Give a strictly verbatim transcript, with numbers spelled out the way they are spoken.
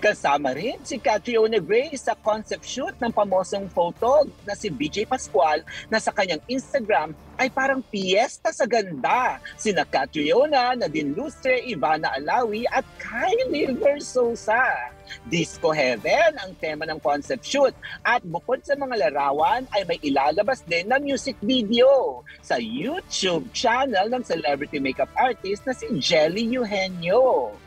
Kasama rin si Catriona Gray sa concept shoot ng pamosong photo na si B J Pascual na sa kanyang Instagram ay parang piyesta sa ganda. Sina Catriona, Nadine Lustre, Ivana Alawi at Kylie Versosa. Disco Heaven ang tema ng concept shoot at bukod sa mga larawan ay may ilalabas din na music video sa YouTube channel ng celebrity makeup artist na si Jelly Eugenio.